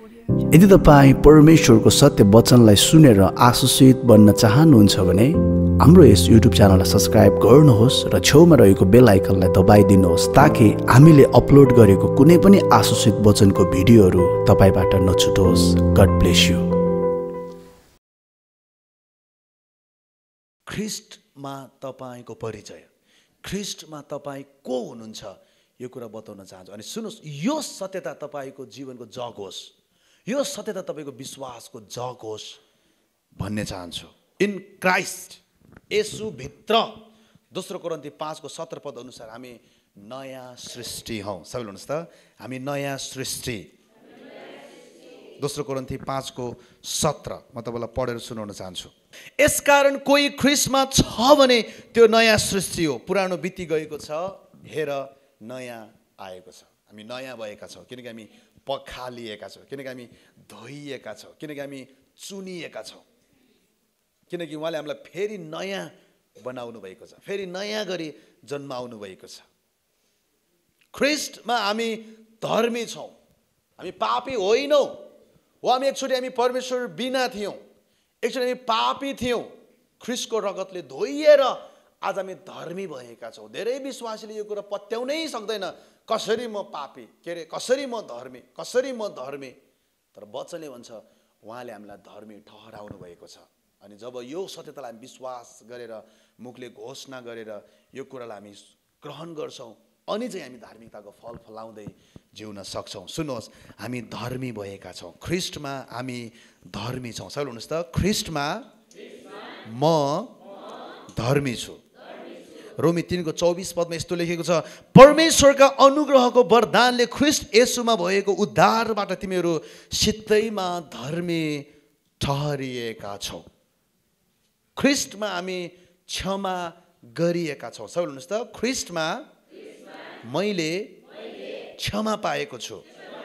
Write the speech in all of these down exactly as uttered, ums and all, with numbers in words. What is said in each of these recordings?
यदि तपाईँ परमेश्वरको सत्य वचनलाई सुनेर आशीषित बन्न चाहनुहुन्छ भने हाम्रो यस युट्युब च्यानललाई सब्स्क्राइब गर्नुहोस् र छेउमा रहेको बेल आइकनलाई दबाइदिनुहोस् ताकि हामीले अपलोड गरेको कुनै पनि आशीषित वचनको भिडियोहरू तपाईबाट नछुटोस्। God bless you. ख्रीष्टमा तपाईको परिचय, ख्रीष्टमा तपाईँ को हुनुहुन्छ यो कुरा बताउन चाहन्छु। अनि सुन्नुहोस्, यो सत्यता तपाईको जीवनको जग होस्, यो सत्यता तपाईको विश्वासको जग होस् भन्ने चाहन्छु। इन क्राइस्ट, यसु भित्र, दोस्रो कोरिन्थी पाँचको सत्र पद अनुसार हामी नयाँ सृष्टि हौँ। सबैले भन्नुहोस् त, हामी नयाँ सृष्टि। दोस्रो कोरिन्थी पाँचको सत्र म तपाईँलाई पढेर सुनाउन चाहन्छु। यसकारण कोही ख्रीष्टमा छ भने त्यो नयाँ सृष्टि हो, पुरानो बिति गएको छ, हेर नयाँ आएको छ। हामी नयाँ भएका छौँ किनकि हामी पखालिएका छौँ, किनकि हामी धोइएका छौँ, किनकि हामी चुनिएका छौँ, किनकि उहाँले हामीलाई फेरि नयाँ बनाउनु भएको छ, फेरि नयाँ गरी जन्माउनु भएको छ। ख्रीष्टमा हामी धर्मी छौँ, हामी पापी होइनौँ। हो, हामी एकचोटि हामी परमेश्वर बिना थियौँ, एकचोटि हामी पापी थियौँ, ख्रीष्टको रगतले धोइएर आज हामी धर्मी भएका छौँ। धेरै विश्वासीले यो कुरा पत्याउनै सक्दैन, कसरी म पापी, के अरे कसरी म धर्मी, कसरी म धर्मी। तर वचनले भन्छ उहाँले हामीलाई धर्मी ठहराउनु भएको छ। अनि जब यो सत्यतालाई हामी विश्वास गरेर मुखले घोषणा गरेर यो कुरालाई हामी ग्रहण गर्छौँ, अनि चाहिँ हामी धार्मिकताको फल फलाउँदै जिउन सक्छौँ। सुन्नुहोस्, हामी धर्मी भएका छौँ, ख्रीष्टमा हामी धर्मी छौँ। सबैले भन्नुहोस् त, ख्रीष्टमा म धर्मी छु। रोमी तीनको चौबिस पदमा यस्तो लेखेको छ, परमेश्वरका अनुग्रहको वरदानले ख्रीष्ट येशूमा भएको उद्धारबाट तिमीहरू सित्तैमा धर्मी ठहरिएका छौ। ख्रीष्टमा हामी क्षमा गरिएका छौँ। सबैले भन्नुहोस् त, ख्रीष्टमा मैले क्षमा पाएको छु।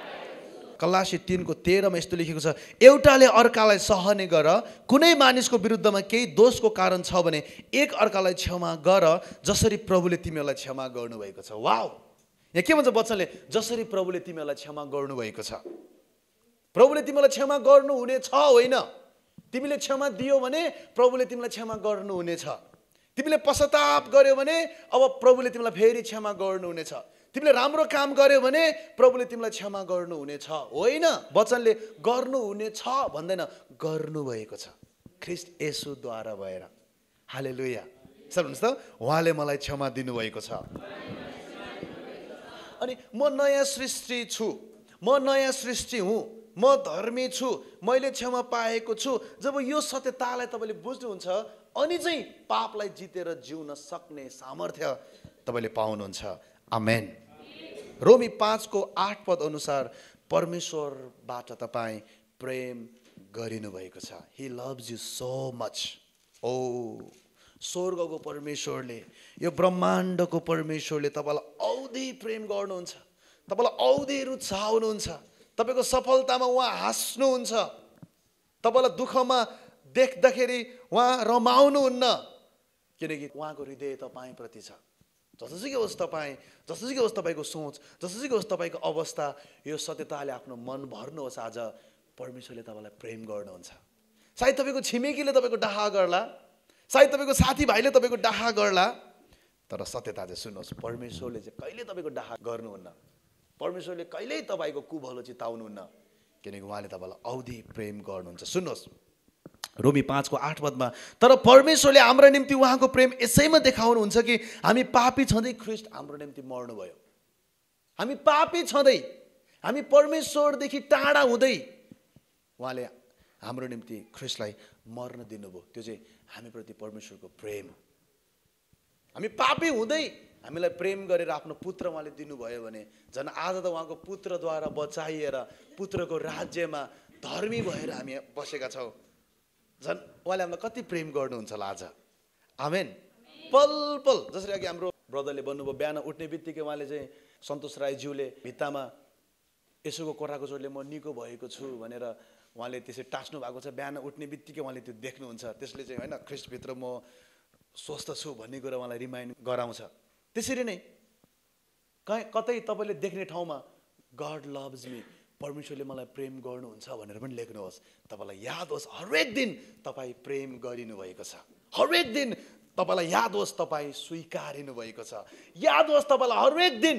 कलासी तीनको तेह्रमा यस्तो लेखेको छ, एउटाले अर्कालाई सहने गर, कुनै मानिसको विरुद्धमा केही दोषको कारण छ भने एक अर्कालाई क्षमा गर, जसरी प्रभुले तिमीहरूलाई क्षमा गर्नुभएको छ। वाउ, यहाँ के भन्छ वचनले, जसरी प्रभुले तिमीहरूलाई क्षमा गर्नुभएको छ। प्रभुले तिमीलाई क्षमा गर्नुहुने छ होइन, तिमीले क्षमा दियो भने प्रभुले तिमीलाई क्षमा गर्नुहुनेछ। तिमीले पश्चाताप गर्यो भने अब प्रभुले तिमीलाई फेरि क्षमा गर्नुहुनेछ। तिमीले राम्रो काम गर्यो भने प्रभुले तिमीलाई क्षमा गर्नुहुनेछ। होइन, वचनले गर्नुहुनेछ भन्दैन, गर्नुभएको छ ख्रीष्ट येशूद्वारा भएर। हालेलुया। सर भन्नुहोस् त, उहाँले मलाई क्षमा दिनुभएको छ। अनि म नयाँ सृष्टि छु, म नयाँ सृष्टि हुँ, म धर्मी छु, मैले क्षमा पाएको छु। जब यो सत्यतालाई तपाईँले बुझ्नुहुन्छ अनि चाहिँ पापलाई जितेर जिउन सक्ने सामर्थ्य तपाईँले पाउनुहुन्छ। आमेन। रोमी पाँचको आठ पद अनुसार परमेश्वरबाट तपाईँ प्रेम गरिनु भएको छ। He loves you so much. ओ, स्वर्गको परमेश्वरले, यो ब्रह्माण्डको परमेश्वरले तपाईँलाई औधी प्रेम गर्नुहुन्छ, तपाईँलाई औधी रुचाउनुहुन्छ। तपाईँको सफलतामा उहाँ हाँस्नुहुन्छ, तपाईँलाई दुःखमा देख्दाखेरि उहाँ रमाउनुहुन्न, किनकि उहाँको हृदय तपाईँप्रति छ। जसोसुकै होस् तपाईँ, जसोसुकै होस् तपाईँको सोच, जसोसुकै होस् तपाईँको अवस्था, यो सत्यताले आफ्नो मन भर्नुहोस्। आज परमेश्वरले तपाईँलाई प्रेम गर्नुहुन्छ। सायद तपाईँको छिमेकीले तपाईँको डाहा गर्ला, सायद तपाईँको साथीभाइले तपाईँको डाहा गर्ला, तर सत्यता चाहिँ सुन्नुहोस्, परमेश्वरले चाहिँ कहिले तपाईँको डाहा गर्नुहुन्न, परमेश्वरले कहिल्यै तपाईँको कुभलो चिताउनुहुन्न, किनकि उहाँले तपाईँलाई औधी प्रेम गर्नुहुन्छ। सुन्नुहोस्, रोमी पाँचको आठ पदमा, तर परमेश्वरले हाम्रो निम्ति उहाँको प्रेम यसैमा देखाउनुहुन्छ कि हामी पापी छँदै ख्रीष्ट हाम्रो निम्ति मर्नुभयो। हामी पापी छँदै, हामी परमेश्वरदेखि टाढा हुँदै उहाँले हाम्रो निम्ति ख्रीष्टलाई मर्न दिनुभयो। त्यो चाहिँ हामीप्रति परमेश्वरको प्रेम हो। हामी पापी हुँदै हामीलाई प्रेम गरेर आफ्नो पुत्र उहाँले दिनुभयो भने झन् आज त उहाँको पुत्रद्वारा बचाइएर पुत्रको राज्यमा धर्मी भएर हामी बसेका छौँ। झन् उहाँले हामीलाई कति प्रेम गर्नुहुन्छ होला आज। आमेन। पल पल जसरी अघि हाम्रो ब्रदरले भन्नुभयो, बिहान उठ्ने बित्तिकै उहाँले चाहिँ सन्तोष राईज्यूले भित्तामा यसोको कोराको जोडले म निको भएको छु भनेर उहाँले त्यसै टाँच्नु भएको छ। बिहान उठ्ने बित्तिकै उहाँले त्यो देख्नुहुन्छ, त्यसले चाहिँ होइन ख्रीष्टभित्र म स्वस्थ छु भन्ने कुरा उहाँलाई रिमाइन्ड गराउँछ। त्यसरी नै कहीँ कतै तपाईँले देख्ने ठाउँमा गड लभ्स मी, परमेश्वरले मलाई प्रेम गर्नुहुन्छ भनेर पनि लेख्नुहोस्। तपाईँलाई याद होस् हरेक दिन तपाईँ प्रेम गरिनु भएको छ। हरेक दिन तपाईँलाई याद होस् तपाईँ स्वीकारिनु भएको छ। याद होस् तपाईँलाई हरेक दिन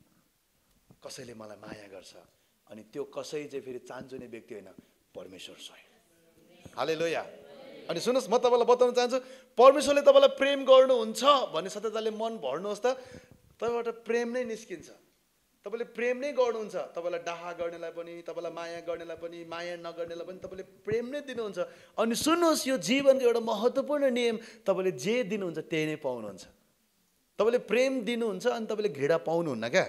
कसैले मलाई माया गर्छ। अनि त्यो कसै चाहिँ फेरि चान्चुने व्यक्ति होइन, परमेश्वर स्वयं। हालेलुया। अनि सुन्नुहोस्, म तपाईँलाई बताउन चाहन्छु, परमेश्वरले तपाईँलाई प्रेम गर्नुहुन्छ भन्ने सत्यताले मन भर्नुहोस् त, तपाईँबाट प्रेम नै निस्किन्छ। तपाईँले प्रेम नै गर्नुहुन्छ। तपाईँलाई डाहा गर्नेलाई पनि, तपाईँलाई माया गर्नेलाई पनि, माया नगर्नेलाई पनि तपाईँले प्रेम नै दिनुहुन्छ। अनि सुन्नुहोस्, यो जीवनको एउटा महत्त्वपूर्ण नियम, तपाईँले जे दिनुहुन्छ त्यही नै पाउनुहुन्छ। तपाईँले प्रेम दिनुहुन्छ अनि तपाईँले घृणा पाउनुहुन्न क्या।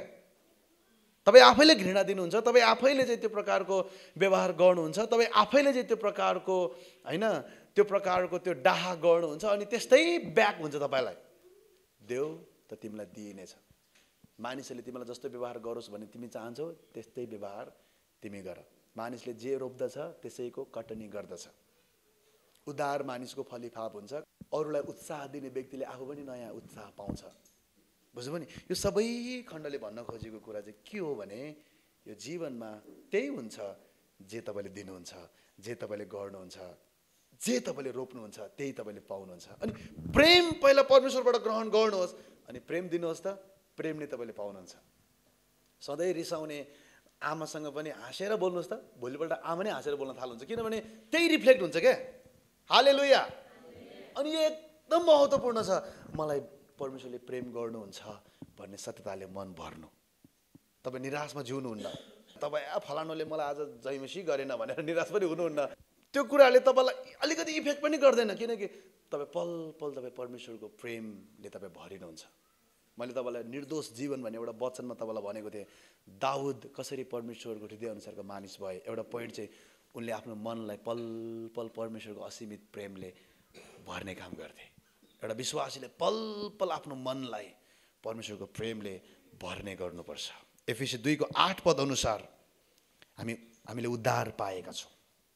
तपाईँ आफैले घृणा दिनुहुन्छ, तपाईँ आफैले चाहिँ त्यो प्रकारको व्यवहार गर्नुहुन्छ, तपाईँ आफैले चाहिँ त्यो प्रकारको होइन त्यो प्रकारको त्यो डाहा गर्नुहुन्छ, अनि त्यस्तै ब्याक हुन्छ तपाईँलाई। देऊ त तिमीलाई दिइनेछ। मानिसहरूले तिमीलाई जस्तो व्यवहार गरोस् भने तिमी चाहन्छौ त्यस्तै व्यवहार तिमी गर। मानिसले जे रोप्दछ त्यसैको कटनी गर्दछ। उदार मानिसको फलिफाप हुन्छ। अरूलाई उत्साह दिने व्यक्तिले आफू पनि नयाँ उत्साह पाउँछ। बुझ्नु नि? यो सबै खण्डले भन्न खोजेको कुरा चाहिँ के हो भने यो जीवनमा त्यही हुन्छ जे तपाईँले दिनुहुन्छ, जे तपाईँले गर्नुहुन्छ, जे तपाईँले रोप्नुहुन्छ त्यही तपाईँले पाउनुहुन्छ। अनि प्रेम पहिला परमेश्वरबाट ग्रहण गर्नुहोस् अनि प्रेम दिनुहोस् त, प्रेम नै तपाईँले पाउनुहुन्छ। सधैँ रिसाउने आमासँग पनि हाँसेर बोल्नुहोस् त, भोलिपल्ट आमा नै हाँसेर बोल्न थाल्नुहुन्छ, किनभने त्यही रिफ्लेक्ट हुन्छ क्या। हालेलुया। अनि यो एकदम महत्त्वपूर्ण छ, मलाई परमेश्वरले प्रेम गर्नुहुन्छ भन्ने सत्यताले मन भर्नु। तपाईँ निराशमा जिउनुहुन्न। तपाईँ आ फलानुले मलाई आज जैमसी गरेन भनेर निराश पनि हुनुहुन्न। त्यो कुराले तपाईँलाई अलिकति इफेक्ट पनि गर्दैन, किनकि तपाईँ पल पल तपाईँ परमेश्वरको प्रेमले तपाईँ भरिनुहुन्छ। मैले तपाईँलाई निर्दोष जीवन भन्ने एउटा वचनमा तपाईँलाई भनेको थिएँ। दाउद कसरी परमेश्वरको हृदय अनुसारको मानिस भए, एउटा पोइन्ट चाहिँ उनले आफ्नो मनलाई पल पल परमेश्वरको असीमित प्रेमले भर्ने काम गर्थे। एउटा विश्वासीले पल पल आफ्नो मनलाई परमेश्वरको प्रेमले भर्ने गर्नुपर्छ। एफिसी दुईको आठ पद अनुसार हामी हामीले उद्धार पाएका छौँ।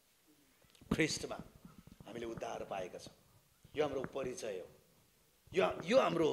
ख्रिस्टमा हामीले उद्धार पाएका छौँ। यो हाम्रो परिचय हो, यो यो हाम्रो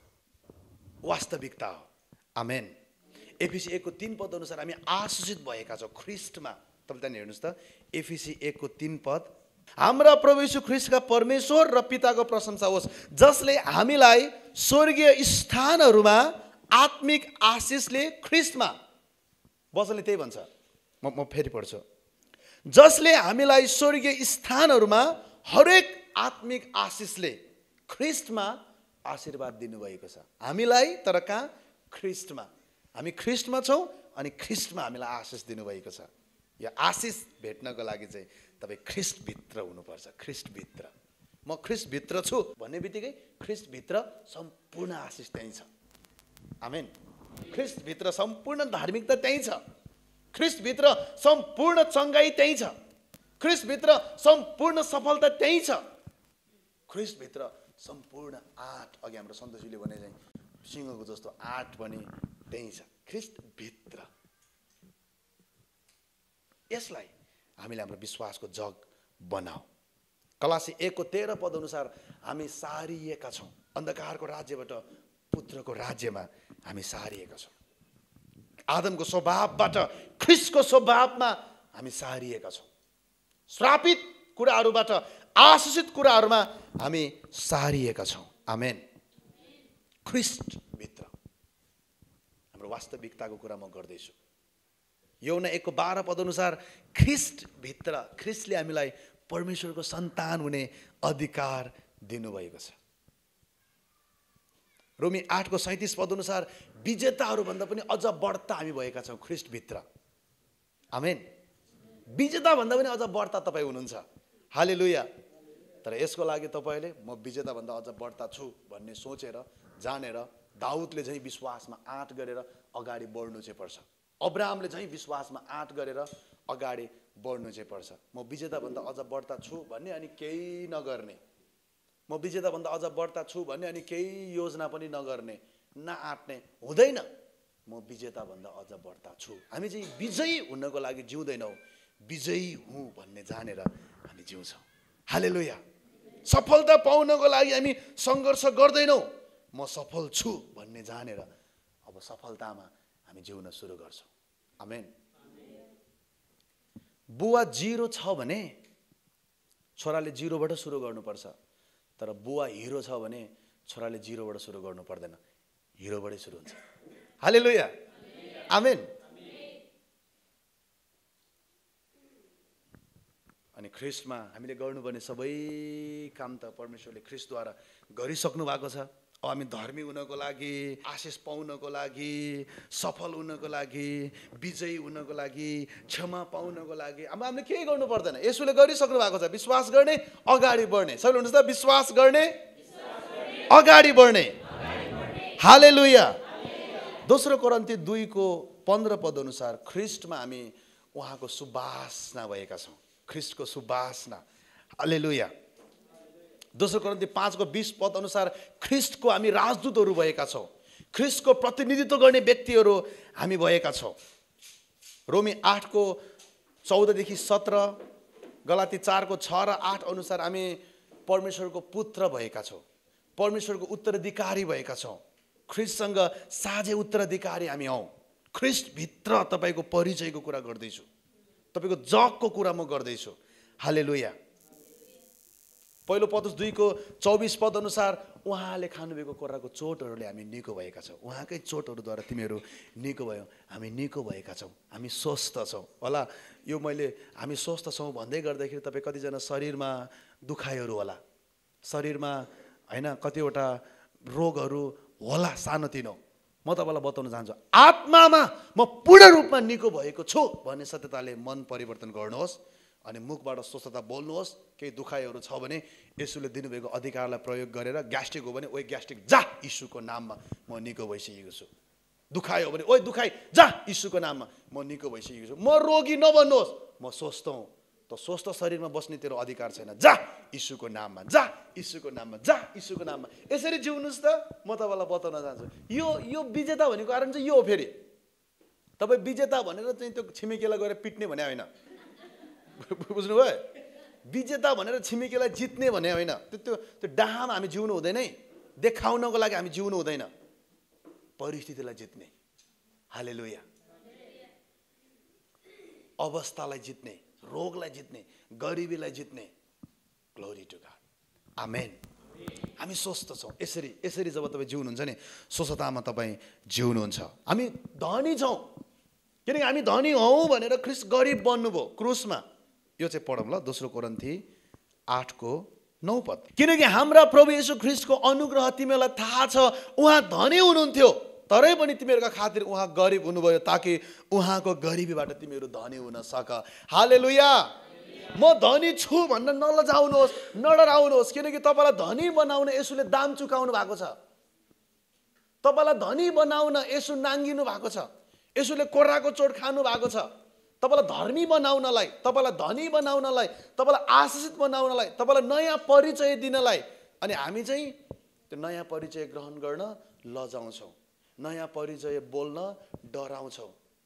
वास्तविकता हो। आमेन। एफिसी एकको तीन पद अनुसार हामी आशीषित भएका छौँ ख्रिस्टमा। तपाईँ त्यहाँ हेर्नुहोस् त, एफिसी एकको तीन पद, हाम्रा प्रभु यीशु ख्रिस्टका परमेश्वर र पिताको प्रशंसा होस्, जसले हामीलाई स्वर्गीय स्थानहरूमा आत्मिक आशिषले ख्रिस्टमा, वचनले त्यही भन्छ, म म फेरि पढ्छु, जसले हामीलाई स्वर्गीय स्थानहरूमा हरेक आत्मिक आशिषले ख्रिस्टमा आशीर्वाद दिनुभएको छ। हामीलाई तर कहाँ? ख्रिस्टमा। हामी ख्रिस्टमा छौँ अनि ख्रिस्टमा हामीलाई आशिष दिनुभएको छ। यो आशिष भेट्नको लागि चाहिँ तपाईँ ख्रिस्टभित्र हुनुपर्छ। ख्रिस्टभित्र, म ख्रिस्टभित्र छु भन्ने बित्तिकै ख्रिस्टभित्र सम्पूर्ण आशिष त्यहीँ छ। आमेन। ख्रिस्टभित्र सम्पूर्ण धार्मिकता त्यहीँ छ। ख्रिस्टभित्र सम्पूर्ण चङ्गाई त्यहीँ छ। ख्रिस्टभित्र सम्पूर्ण सफलता त्यहीँ छ। ख्रिस्टभित्र सम्पूर्ण आँट, अघि हाम्रो सन्तोषीले भने चाहिँ सिंहको जस्तो आँट पनि त्यहीँ छ, ख्रिस्टभित्र। यसलाई हामीले हाम्रो विश्वासको जग बनाऊ। कलासी एकको तेह्र पद अनुसार हामी सारिएका छौँ। अन्धकारको राज्यबाट पुत्रको राज्यमा हामी सारिएका छौँ। आदमको स्वभावबाट ख्रिस्टको स्वभावमा हामी सारिएका छौँ। श्रापित कुराहरूबाट आशीषित कुराहरूमा हामी सारिएका छौँ। आमेन। ख्रिस्टभित्र हाम्रो वास्तविकताको कुरा म गर्दैछु। यौना एकको बाह्र पद अनुसार ख्रिस्टभित्र ख्रिस्टले हामीलाई परमेश्वरको सन्तान हुने अधिकार दिनुभएको छ। रोमी आठको सैँतिस पद अनुसार विजेताहरूभन्दा पनि अझ बढ्ता हामी भएका छौँ ख्रिस्टभित्र। आमेन। विजेताभन्दा पनि अझ बढ्ता तपाईँ हुनुहुन्छ। हालेलुया। तर यसको लागि तपाईँले म विजेताभन्दा अझ बढ्ता छु भन्ने सोचेर जानेर दाउदले चाहिँ विश्वासमा आँट गरेर अगाडि बढ्नु चाहिँ पर्छ। अब्राहमले चाहिँ विश्वासमा आँट गरेर अगाडि बढ्नु चाहिँ पर्छ। म विजेताभन्दा अझ बढ्ता छु भन्ने अनि केही नगर्ने, म विजेताभन्दा अझ बढ्ता छु भन्ने अनि केही योजना पनि नगर्ने, नआँट्ने हुँदैन। म विजेताभन्दा अझ बढ्ता छु। हामी चाहिँ विजयी हुनको लागि जिउँदैनौँ, विजयी हुँ भन्ने जानेर हामी जिउँछौँ। हालेलुया। सफलता पाउनको लागि हामी सङ्घर्ष गर्दैनौँ, म सफल छु भन्ने जानेर अब सफलतामा हामी जिउन सुरु गर्छौँ। आमेन। बुवा जिरो छ भने छोराले जिरोबाट सुरु गर्नुपर्छ, तर बुवा हिरो छ भने छोराले जिरोबाट सुरु गर्नु पर्दैन, हिरोबाटै सुरु हुन्छ। हालेलुया, आमेन। अनि ख्रिस्टमा हामीले गर्नुपर्ने सबै काम त परमेश्वरले ख्रिस्टद्वारा गरिसक्नु भएको छ। अब हामी धर्मी हुनको लागि, आशिष पाउनको लागि, सफल हुनको लागि, विजयी हुनको लागि, क्षमा पाउनको लागि अब हामीले केही गर्नु पर्दैन, यसुले गरिसक्नु भएको छ। विश्वास गर्ने, अगाडि बढ्ने। सबैले भन्नुहोस् त, विश्वास गर्ने, अगाडि बढ्ने। हालेलुया। दोस्रो कोरिन्थी दुई को पन्ध्र पद अनुसार ख्रिस्टमा हामी उहाँको सुवासना भएका छौँ, ख्रिस्टको सुवासना। हालेलुया। दोस्रो कोरिन्थी पाँच को बीस पद अनुसार ख्रिस्टको हामी राजदूतहरू भएका छौँ, ख्रिस्टको प्रतिनिधित्व गर्ने व्यक्तिहरू हामी भएका छौँ। रोमी आठ को चौधदेखि सत्र, गलाती चार को छ र आठ अनुसार हामी परमेश्वरको पुत्र भएका छौँ, परमेश्वरको उत्तराधिकारी भएका छौँ। ख्रिस्टसँग साझे उत्तराधिकारी हामी हौँ। ख्रिस्टभित्र तपाईँको परिचयको कुरा गर्दैछु, तपाईँको जगको कुरा म गर्दैछु। हालेलुया। पहिलो पत्रुस दुई को चौबिस पद अनुसार उहाँले खानुभएको कुराको चोटहरूले हामी निको भएका छौँ। उहाँकै चोटहरूद्वारा तिमीहरू निको भयो, हामी निको भएका छौँ, हामी स्वस्थ छौँ। होला यो मैले हामी स्वस्थ छौँ भन्दै गर्दाखेरि तपाईँ कतिजना शरीरमा दुखाइहरू होला, शरीरमा होइन कतिवटा रोगहरू होला सानोतिनो, म तपाईँलाई बताउन चाहन्छु आत्मामा म पूर्ण रूपमा निको भएको छु भन्ने सत्यताले मन परिवर्तन गर्नुहोस् अनि मुखबाट स्वस्थता बोल्नुहोस्। केही दुखाइहरू छ भने यसुले दिनुभएको अधिकारलाई प्रयोग गरेर ग्यास्ट्रिक हो भने ओइ ग्यास्ट्रिक जा यीशुको नाममा म निको भइसकेको छु। दुखाइ हो भने ओइ दुखाइ जा यीशुको नाममा म निको भइसकेको छु। म रोगी नबन्नुहोस्, म स्वस्थ हुँ। त स्वस्थ शरीरमा बस्ने तेरो अधिकार छैन, जा यीशुको नाममा, जा यीशुको नाममा, जा यीशुको नाममा। यसरी जिउनुस् त। म तपाईँलाई बताउन चाहन्छु यो यो विजेता भनेको कारण चाहिँ यो हो। फेरि तपाईँ विजेता भनेर चाहिँ त्यो छिमेकीलाई गएर पिट्ने भने होइन, बुझ्नुभयो? विजेता भनेर छिमेकीलाई जित्ने भने होइन, त्यो त्यो त्यो डाहामा हामी जिउनु हुँदैन है, देखाउनको लागि हामी जिउनु हुँदैन, परिस्थितिलाई जित्ने। हालेलुया। अवस्थालाई जित्ने, रोगलाई जित्ने, गरिबीलाई जित्ने। Glory to God, amen. हामी स्वस्थ छौँ। यसरी यसरी जब तपाईँ जिउनुहुन्छ नि स्वस्थतामा तपाईँ जिउनुहुन्छ। हामी धनी छौँ किनकि हामी धनी हौँ भनेर ख्रिस्ट गरिब बन्नुभयो क्रुसमा। यो चाहिँ पढौँ ल, दोस्रो कोरिन्थी आठ को नौ पद। किनकि हाम्रा प्रभु येशू ख्रिस्टको अनुग्रह तिमीहरूलाई थाहा छ, उहाँ धनी हुनुहुन्थ्यो तरै पनि तिमीहरूका खातिर उहाँ गरिब हुनुभयो ताकि उहाँको गरिबीबाट तिमीहरू धनी हुन सक। हालेलुया। म धनी छु भन्न नलजाउनुहोस्, नडराउनुहोस्, किनकि तपाईँलाई धनी बनाउन यसुले दाम चुकाउनु भएको छ। तपाईँलाई धनी बनाउन यसु नाङ्गिनु भएको छ, यसुले कोर्राको चोट खानु भएको छ। तपाईँलाई धर्मी बनाउनलाई, तपाईँलाई धनी बनाउनलाई, तपाईँलाई आशिषित बनाउनलाई, तपाईँलाई नयाँ परिचय दिनलाई। अनि हामी चाहिँ त्यो नयाँ परिचय ग्रहण गर्न लजाउँछौँ, नयाँ परिचय बोल्न डराउँछौँ।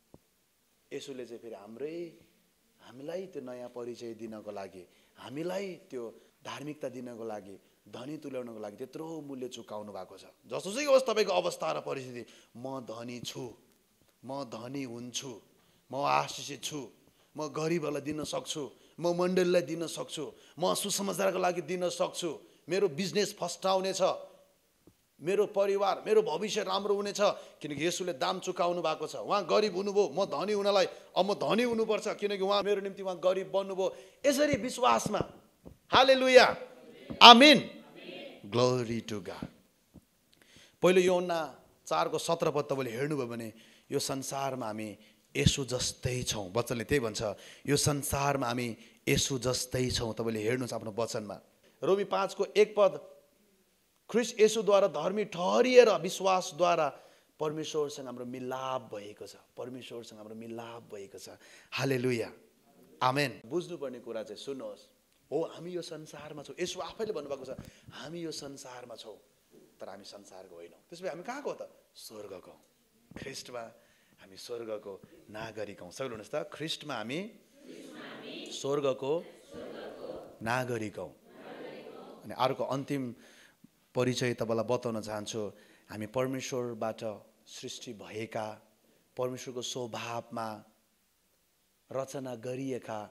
यसुले चाहिँ फेरि हाम्रै हामीलाई त्यो नयाँ परिचय दिनको लागि, हामीलाई त्यो धार्मिकता दिनको लागि, धनी तुल्याउनको लागि त्यत्रो मूल्य चुकाउनु भएको छ। जसोसुकै होस् तपाईँको अवस्था र परिस्थिति, म धनी छु, म धनी हुन्छु, म आशिषित छु, म गरिबहरूलाई दिन सक्छु, म मण्डलीलाई दिन सक्छु, म सुसमाचारको लागि दिन सक्छु, मेरो बिजनेस फस्टाउनेछ, मेरो परिवार, मेरो भविष्य राम्रो हुनेछ, किनकि यसुले दाम चुकाउनु भएको छ। उहाँ गरिब हुनुभयो म धनी हुनलाई, अब म धनी हुनुपर्छ किनकि उहाँ मेरो निम्ति उहाँ गरिब बन्नुभयो। यसरी विश्वासमा। Hallelujah, amen, glory to God. पहिलो यूहन्ना चार को सत्र पद तपाईँले हेर्नुभयो भने यो संसारमा हामी यसु जस्तै छौँ। वचनले त्यही भन्छ, यो संसारमा हामी यसु जस्तै छौँ। तपाईँले हेर्नुहोस् आफ्नो वचनमा। रोमी पाँच को एक पद, ख्रिस्ट येशूद्वारा धर्मी ठहरिएर विश्वासद्वारा परमेश्वरसँग हाम्रो मिलाप भएको छ, परमेश्वरसँग हाम्रो मिलाप भएको छ। हालेलुया, आमेन। बुझ्नुपर्ने कुरा चाहिँ सुन्नुहोस्, हो हामी यो संसारमा छौँ। यसो आफैले भन्नुभएको छ हामी यो संसारमा छौँ तर हामी संसारको होइनौँ। त्यसपछि हामी कहाँको त? स्वर्गको। ख्रिस्टमा हामी स्वर्गको नागरिक हौँ। सबैले भन्नुहोस् त, ख्रिस्टमा हामी स्वर्गको नागरिक हौँ। अनि अर्को अन्तिम परिचय तपाईँलाई बताउन चाहन्छु, हामी परमेश्वरबाट सृष्टि भएका, परमेश्वरको स्वभावमा रचना गरिएका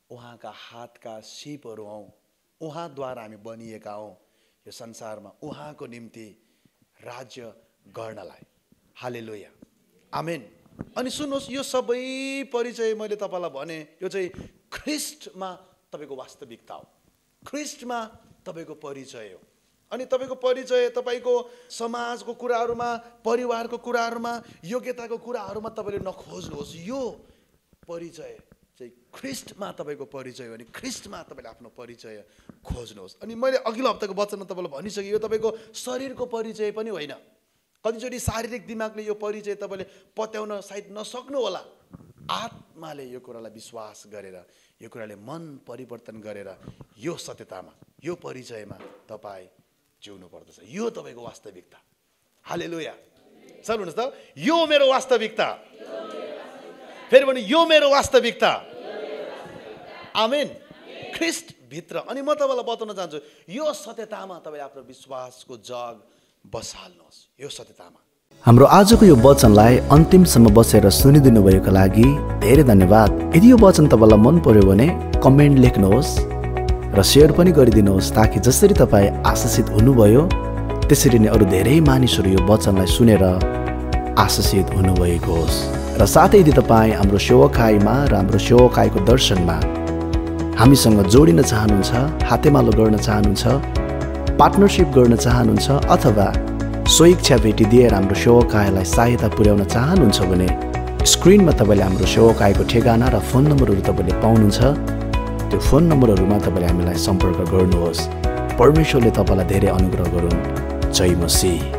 उहाँका हातका सिपहरू हौँ, उहाँद्वारा हामी बनिएका हौँ यो संसारमा उहाँको निम्ति राज्य गर्नलाई। हालेलुया, आमेन। अनि सुन्नुहोस्, यो सबै परिचय मैले तपाईँलाई भने यो चाहिँ ख्रिस्टमा तपाईँको वास्तविकता हो, ख्रिस्टमा तपाईँको परिचय हो। अनि तपाईँको परिचय तपाईँको समाजको कुराहरूमा, परिवारको कुराहरूमा, योग्यताको कुराहरूमा तपाईँले नखोज्नुहोस्। यो परिचय चाहिँ ख्रिस्टमा तपाईँको परिचय हो, अनि ख्रिस्टमा तपाईँले आफ्नो परिचय खोज्नुहोस्। अनि मैले अघिल्लो हप्ताको वचनमा तपाईँलाई भनिसकेँ, यो तपाईँको शरीरको परिचय पनि होइन। कतिचोटि शारीरिक दिमागले यो परिचय तपाईँले पत्याउन सायद नसक्नु होला। आत्माले यो कुरालाई विश्वास गरेर, यो कुराले मन परिवर्तन गरेर यो सत्यतामा, यो परिचयमा तपाईँ जिउनु पर्दछ। यो तपाईँको वास्तविकता। हालेलुया, सुन्नुहोस् त, यो मेरो वास्तविकता। फेरि भने यो मेरो वास्तविकता। आमेन। ख्रिस्ट भित्र। अनि म तपाईँलाई बताउन चाहन्छु, यो सत्यतामा तपाईँ आफ्नो विश्वासको जग बसाल्नुहोस्। यो सत्यतामा। हाम्रो आजको यो वचनलाई अन्तिमसम्म बसेर सुनिदिनु भएको लागि धेरै धन्यवाद। यदि यो वचन तपाईँलाई मन पर्यो भने कमेन्ट लेख्नुहोस् र सेयर पनि गरिदिनुहोस्, ताकि जसरी तपाईँ आशिषित हुनुभयो त्यसरी नै अरू धेरै मानिसहरू यो वचनलाई सुनेर आशिषित हुनुभएको होस्। र साथै यदि तपाईँ हाम्रो सेवकाईमा र हाम्रो सेवकाईको दर्शनमा हामीसँग जोडिन चाहनुहुन्छ, हातेमालो गर्न चाहनुहुन्छ, पार्टनरसिप गर्न चाहनुहुन्छ, अथवा सोही इच्छा भेटी दिएर हाम्रो सेवकाईलाई सहायता पुर्याउन चाहनुहुन्छ भने स्क्रिनमा तपाईँले हाम्रो सेवकाईको ठेगाना र फोन नम्बरहरू तपाईँले पाउनुहुन्छ। त्यो फोन नम्बरहरूमा तपाईँले हामीलाई सम्पर्क गर्नुहोस्। परमेश्वरले तपाईँलाई धेरै अनुग्रह गरून्। जय मसीह।